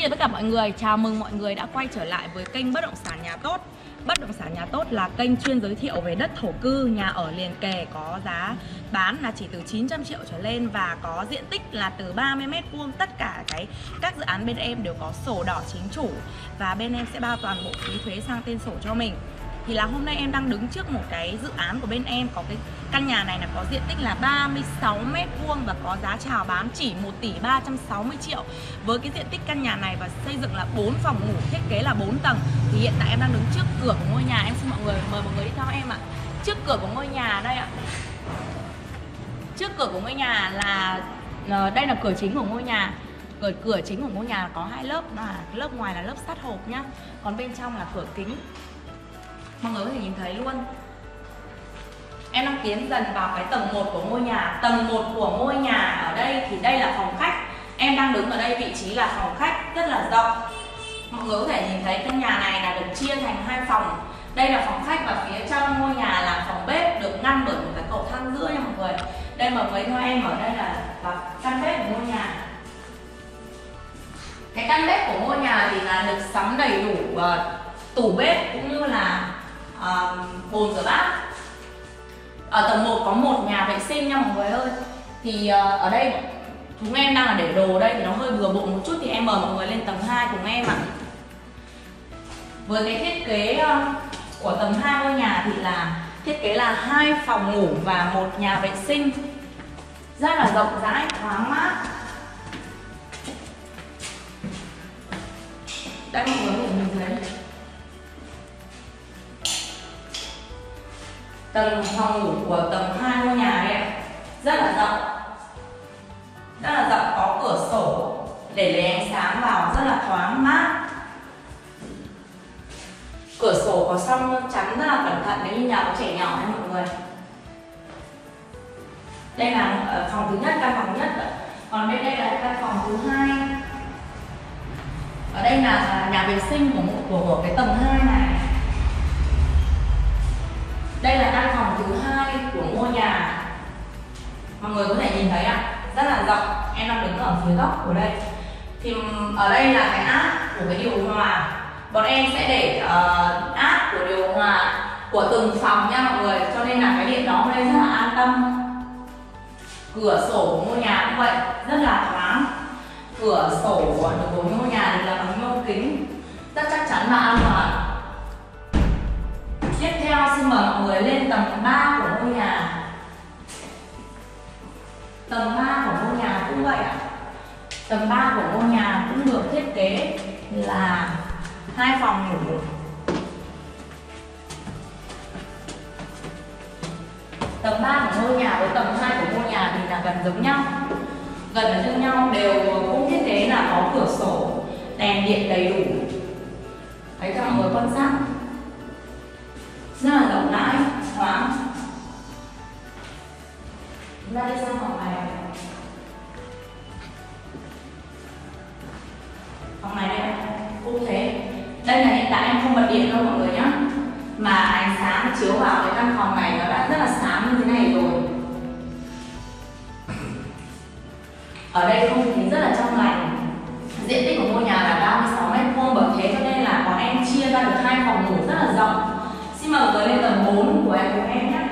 chào tất cả mọi người, chào mừng mọi người đã quay trở lại với kênh Bất động sản nhà tốt. Bất động sản nhà tốt là kênh chuyên giới thiệu về đất thổ cư, nhà ở liền kề có giá bán là chỉ từ 900 triệu trở lên và có diện tích là từ 30 m². Tất cả các dự án bên em đều có sổ đỏ chính chủ và bên em sẽ bao toàn bộ phí thuế sang tên sổ cho mình. Thì là hôm nay em đang đứng trước một cái dự án của bên em, có cái căn nhà này là có diện tích là 36 m² và có giá chào bán chỉ 1 tỷ 360 triệu. Với cái diện tích căn nhà này và xây dựng là 4 phòng ngủ, thiết kế là 4 tầng. Thì hiện tại em đang đứng trước cửa của ngôi nhà, em xin mọi người mời mọi người đi theo em ạ. Trước cửa của ngôi nhà đây ạ. Trước cửa của ngôi nhà là đây là cửa chính của ngôi nhà. Cửa chính của ngôi nhà có hai lớp, là lớp ngoài là lớp sắt hộp nhá. Còn bên trong là cửa kính. Mọi người có thể nhìn thấy luôn. Em đang tiến dần vào cái tầng 1 của ngôi nhà. Tầng 1 của ngôi nhà ở đây thì đây là phòng khách. Em đang đứng ở đây, vị trí là phòng khách rất là rộng. Mọi người có thể nhìn thấy căn nhà này là được chia thành hai phòng. Đây là phòng khách và phía trong ngôi nhà là phòng bếp, được ngăn bởi một cái cầu thang giữa nha mọi người. Đây mọi người theo em ở đây là căn bếp của ngôi nhà. Cái căn bếp của ngôi nhà thì là được sắm đầy đủ tủ bếp cũng như là bồn rửa bát. Ở tầng 1 có một nhà vệ sinh nha mọi người ơi. Thì ở đây chúng em đang là để đồ đây thì nó hơi bừa bộn một chút, thì em mời mọi người lên tầng 2 cùng em ạ. Với cái thiết kế của tầng 2 ngôi nhà thì là thiết kế là 2 phòng ngủ và 1 nhà vệ sinh rất là rộng rãi, thoáng mát. Đây mọi người có thể nhìn thấy tầng phòng ngủ của tầng 2 ngôi nhà đây rất là rộng. Rất là rộng, có cửa sổ để lấy ánh sáng vào, rất là thoáng mát. Cửa sổ có song chắn rất là cẩn thận nếu như nhà có trẻ nhỏ nha mọi người. Đây là phòng thứ nhất, căn phòng thứ nhất. Còn bên đây là căn phòng thứ hai. Ở đây là nhà vệ sinh của cái tầng 2 này. Đây là căn phòng thứ hai của ngôi nhà. Mọi người có thể nhìn thấy ạ, rất là rộng. Em đang đứng ở phía góc của đây. Thì ở đây là cái áp của cái điều hòa. Bọn em sẽ để áp của điều hòa của từng phòng nha mọi người, cho nên là cái điện đó ở đây rất là an tâm. Cửa sổ của ngôi nhà cũng vậy, rất là thoáng. Cửa sổ của ngôi nhà thì là bằng nhôm kính, rất chắc chắn và an toàn. Tiếp theo xin mời mọi người lên tầng 3 của ngôi nhà. Tầng 3 của ngôi nhà cũng vậy ạ. Tầng 3 của ngôi nhà cũng được thiết kế là 2 phòng ngủ. Tầng 3 của ngôi nhà với tầng 2 của ngôi nhà thì là gần giống nhau. Gần ở như nhau, đều cũng thiết kế là có cửa sổ, đèn điện đầy đủ. Đấy cho mọi người quan sát. Rất là rộng rãi, thoáng. Chúng ta đi sang phòng này. Phòng này đây cũng thế. Đây là hiện tại em không bật điện đâu mọi người nhé, mà ánh sáng chiếu vào cái căn phòng này nó đã rất là sáng như thế này rồi. Ở đây không khí rất là trong lành. Diện tích của ngôi nhà là 36 m², bởi thế cho nên là bọn em chia ra được 2 phòng ngủ rất là rộng. Xin mời mọi người lên tầng 4 của em nhé.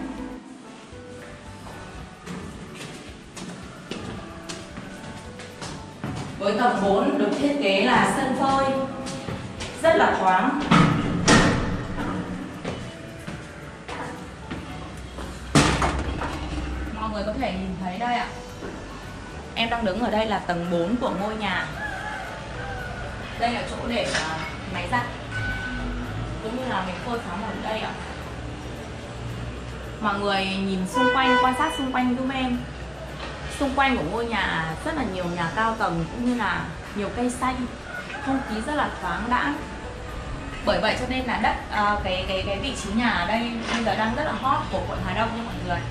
Với tầng 4 được thiết kế là sân phơi rất là thoáng. Mọi người có thể nhìn thấy đây ạ. Em đang đứng ở đây là tầng 4 của ngôi nhà. Đây là chỗ để máy giặt, cũng như là mình phơi sóng ở đây ạ. Mọi người nhìn xung quanh, quan sát xung quanh giúp em. Xung quanh của ngôi nhà rất là nhiều nhà cao tầng cũng như là nhiều cây xanh, không khí rất là thoáng đãng. Bởi vậy cho nên là đất cái vị trí nhà ở đây bây giờ đang rất là hot của quận Hà Đông nha mọi người.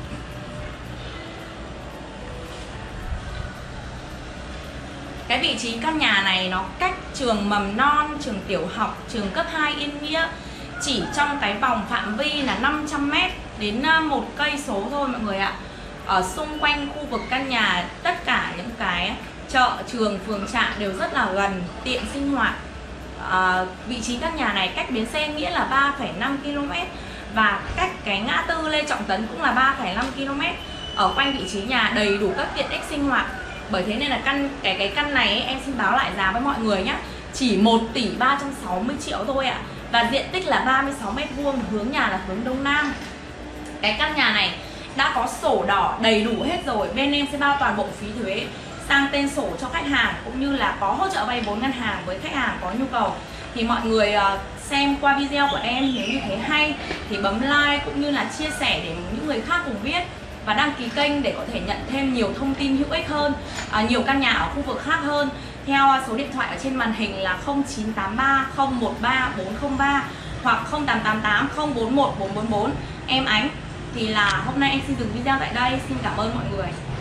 Cái vị trí căn nhà này nó cách trường mầm non, trường tiểu học, trường cấp 2 Yên Nghĩa chỉ trong cái vòng phạm vi là 500 m đến 1 cây số thôi mọi người ạ. Ở xung quanh khu vực căn nhà, tất cả những cái chợ, trường, phường trạm đều rất là gần, tiện sinh hoạt. Vị trí căn nhà này cách bến xe Nghĩa là 3,5 km và cách cái ngã tư Lê Trọng Tấn cũng là 3,5 km. Ở quanh vị trí nhà đầy đủ các tiện ích sinh hoạt. Bởi thế nên là cái căn này ấy, em xin báo lại giá với mọi người nhé, chỉ 1 tỷ 360 triệu thôi ạ. Và diện tích là 36 m², hướng nhà là hướng Đông Nam. Cái căn nhà này đã có sổ đỏ đầy đủ hết rồi. Bên em sẽ bao toàn bộ phí thuế sang tên sổ cho khách hàng, cũng như là có hỗ trợ vay vốn ngân hàng với khách hàng có nhu cầu. Thì mọi người xem qua video của em nếu như thấy hay thì bấm like cũng như là chia sẻ để những người khác cùng biết, và đăng ký kênh để có thể nhận thêm nhiều thông tin hữu ích hơn, nhiều căn nhà ở khu vực khác hơn. Theo số điện thoại ở trên màn hình là 0983 013 403 hoặc 0888 041 444. Em Ánh. Thì là hôm nay em xin dừng video tại đây. Xin cảm ơn mọi người.